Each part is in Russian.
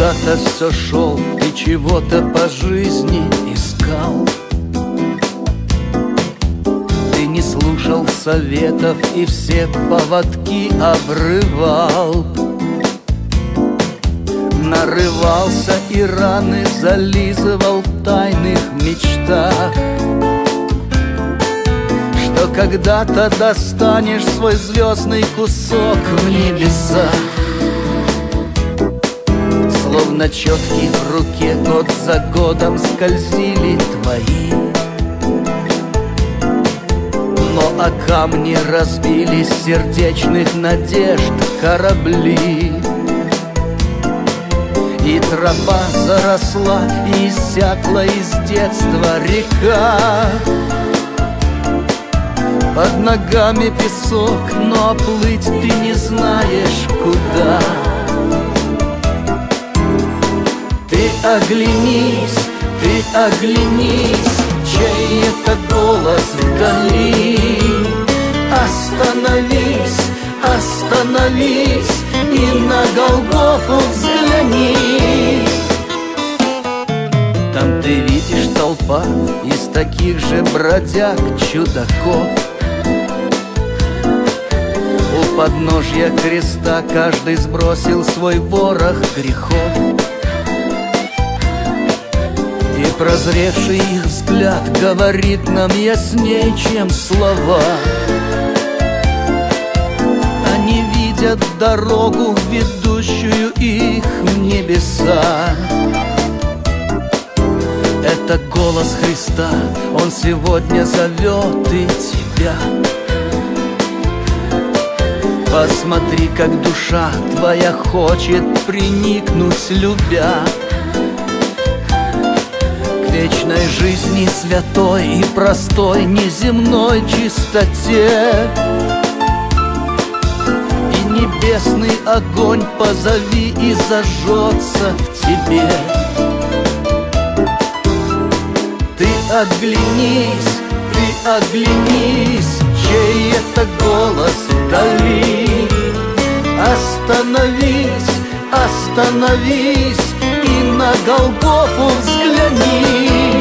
когда-то все шел, ты чего-то по жизни искал. Ты не слушал советов и все поводки обрывал. Нарывался и раны зализывал в тайных мечтах, что когда-то достанешь свой звездный кусок в небесах. Словно четки в руке год за годом скользили твои, но о камни разбились сердечных надежд корабли. И тропа заросла, и иссякла из детства река. Под ногами песок, но плыть ты не знаешь куда. Ты оглянись, чей это голос вдали. Остановись, остановись и на Голгофу взгляни. Там ты видишь толпа из таких же бродяг, чудаков. У подножья креста каждый сбросил свой ворох грехов. И прозревший их взгляд говорит нам ясней, чем слова. Они видят дорогу, ведущую их в небеса. Это голос Христа, Он сегодня зовет и тебя. Посмотри, как душа твоя хочет приникнуть, любя к вечной жизни святой и простой неземной чистоте. И небесный огонь позови, и зажжется в тебе. Ты оглянись, чей это голос вдали. Остановись, остановись и на Голгофу взгляни.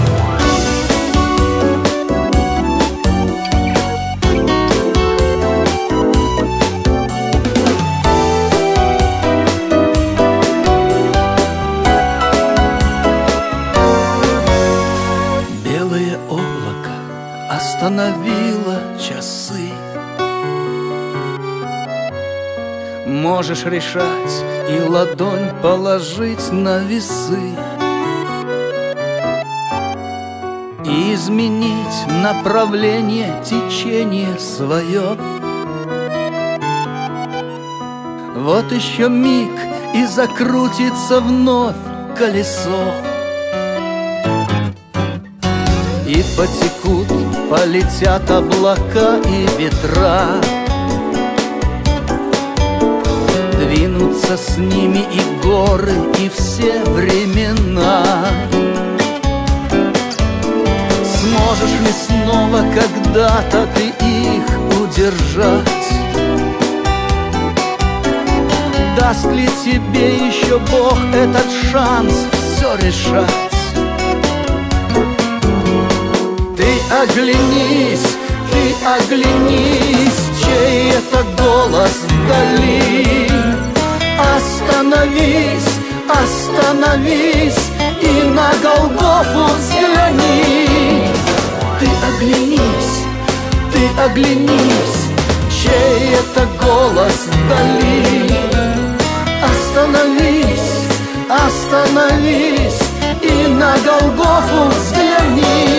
Белое облако остановило часы. Можешь решать и ладонь положить на весы и изменить направление течения свое. Вот еще миг, и закрутится вновь колесо. И потекут, полетят облака и ветра. Двинутся с ними и горы, и все времена. Сможешь ли снова когда-то ты их удержать? Даст ли тебе еще Бог этот шанс все решать? Ты оглянись, чей это голос вдали. Остановись, остановись и на Голгофу взгляни. Ты оглянись, чей это голос вдали. Остановись, остановись и на Голгофу взгляни.